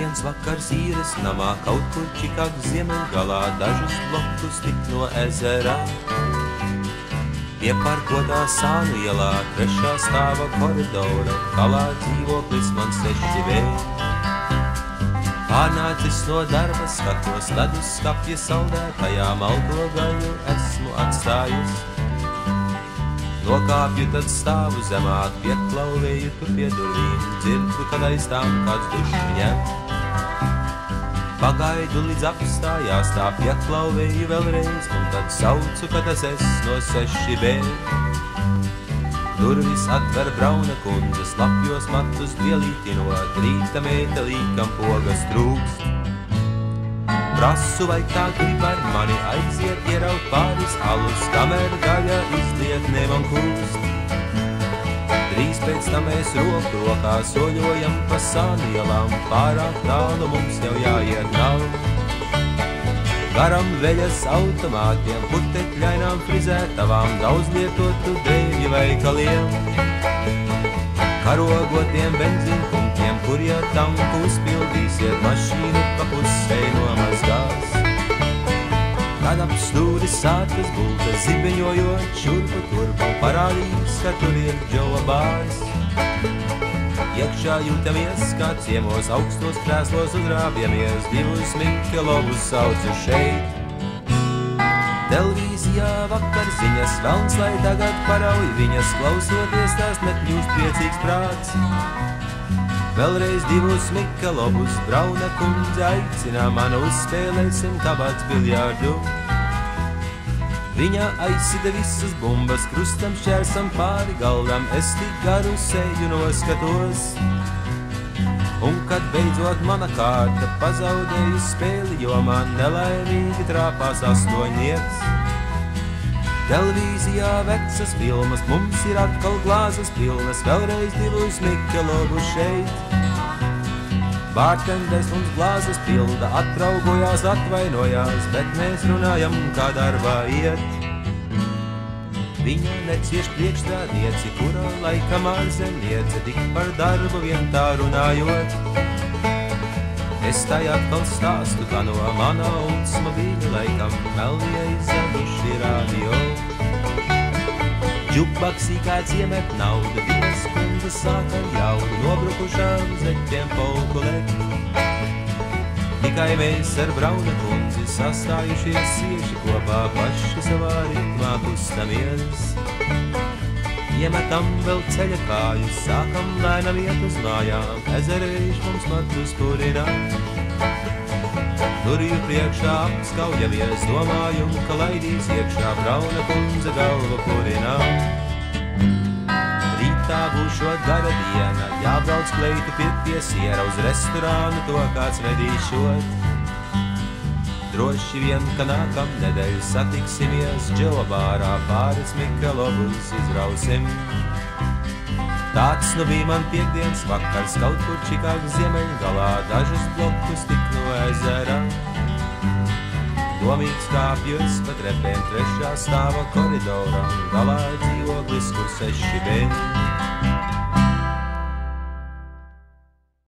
Piekdienas vakars īres namā, kaut kur Čikāgas ziemeļgalā, dažus blokus tik no ezera. Pieparkotā Sānu ielā, 3. stāva koridora, galā dzīvoklis man 6B. Pārnācis no darba, skatos ledus skapja saldētajā, malto gaļu esmu atstājus. Nokāpju, tad stāvu zemāk, pieklauvēju tur pie durvīm, dzirdu, kad aiz tām kāds dušu ņem. Pagaidu līdz apstājās, tā pieklauvēju vēlreiz, un tad saucu, ka tas es no 6B. Durvis atver brauna kundze, slapjos matus bielītinot, rīta mētelīkam pogas trūkst. Prasu, vai tā grib ar mani aiziet, ieraut pāris alus, kamēr gaļa izlietnē man kūst. Drīz pēc tam mēs roku rokā soļojam pa Sānu ielām, pārāk tālu mums jau jāiet nav. Garam veļas automātiem, putekļainām frizētavām, daudz lietotu drēvju veikaliem. Karogotiem benzīnpunktiem, kur ja tanku uzpildīsiet, mašīnu pa pusei nomazgās. Kad ap stūri sākas bulta, zibeņojot šurpu turpu, parādīs, ka tur ir Džova bārs. Iekšā jūtamies, kā ciemos, augstos krēslos uzrābjamies, 2 Mikelovus saucu šeit. Televīzijā vakar ziņas, velns, lai tagad parauj viņas, klausoties tās nekļūst priecīgs prāts. Vēlreiz 2 Mikelovus, brauna kundze aicina mani, uzspēlēsim kabats biljārdu. Viņa aizsida visas bumbas, krustam šķērsam pāri galdam, es tik garu seju noskatos. Un kad beidzot mana kārta, pazaudēju spēli, jo man nelaimīgi trāpās 8. Televīzijā vecas filmas, mums ir atkal glāzes pilnas, vēlreiz 2 Mikelovu šeit. Bārtenders mums glāzes pilda, atraugojās, atvainojās, bet mēs runājam, kā darbā iet. Viņa necieš priekšstrādnieci, kurā laikam ārzemniece, tik par darbu vien tā runājot. Es tai atkal stāstu, kā no manā Oldsmobīļa laikam melnie izzaduši radio. Džukbaksī kāds iemet naudu, 2 kundzes sākam jaudu, nobrukušām zeķiem polku lekt. Tikai mēs ar brauna kundzi sastājušies cieši kopā, paši savā ritmā kustamies. Iemetam vēl ceļa kājus, sākam lēnam iet uz mājām, ezerēž mums matus kurināt. Durvju priekšā apskaujamies, domāju, ka laidīs iekšā, brauna kundze galvu kurināt. Rītā būšot gara diena, jābrauc kleitu pirkties, iera uz restorānu, to kāds vedīšot. Droši vien, ka nākam nedēļ satiksimies Džova bārā, pāris Mikelovus izrausim. Tāds nu bija man piekdienas vakars, kaut kur Čikāgas ziemeļgalā, dažus blokus tik no ezera. Domīgs kāpjos pa trepēm, 3. stāva koridorā, galā dzīvoklis, kur 6B.